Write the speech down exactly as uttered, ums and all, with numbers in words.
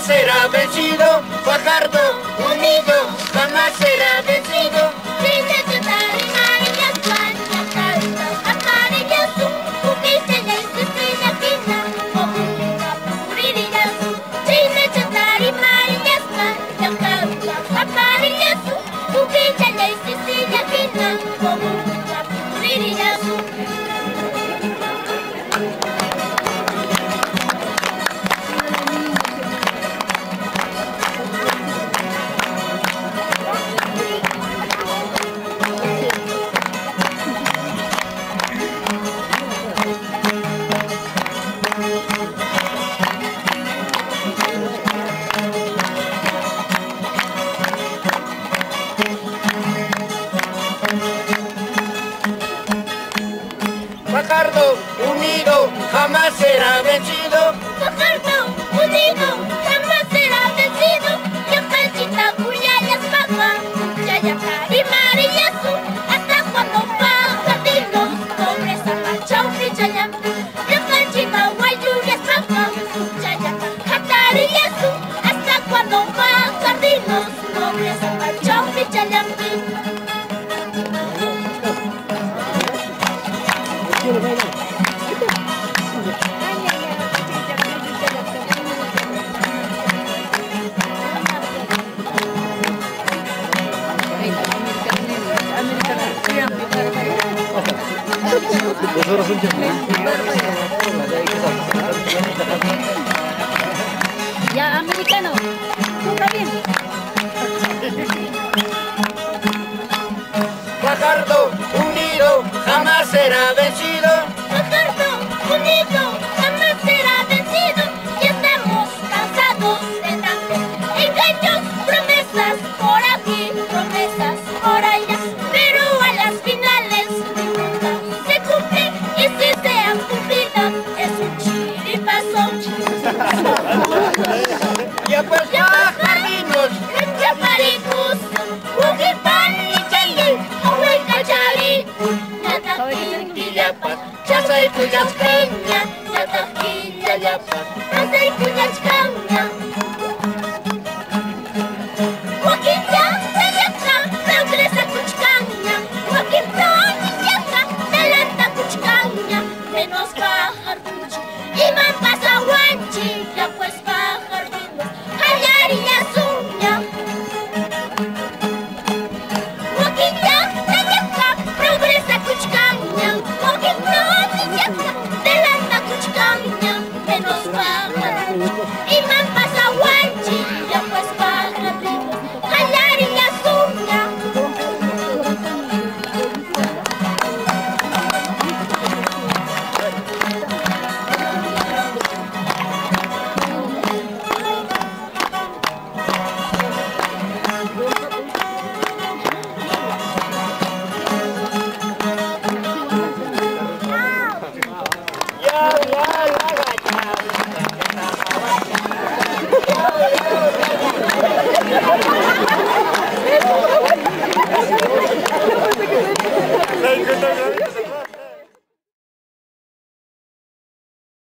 será vencido, Fajardo unido jamás será vencido. Fajardo unido jamás será vencido. Fajardo unido jamás será vencido. Yacanchita, Cuyayas, Papa, Yayacari, Marillasu, hasta cuando Pajadinos sobre esa marcha Pichayam. Yacanchita, Guayurias, Papa, Yayacari, Yasu, hasta cuando Pajadinos sobre esa marcha Pichayam. Ya, americano, tú también. Fajardo unido jamás será vencido. Fajardo unido jamás será vencido. Ya estamos cansados de tantos engaños, promesas por aquí, promesas por allá, pero a las finales ninguna se cumple, y si se han cumplido es un chiripazo. Ya pues Fajardinos, Chaparicus, Ujipan y Chayel, Huaycachari, Nataquintillapan, Chasay Cuyas Caña, Nataquintillapan, Chasay Cuyas Caña. Huaquilla, Tayaca, Progresa Cuchcaña, Huaquilla, Tayaca, Talanta Cuchcaña, menos baja.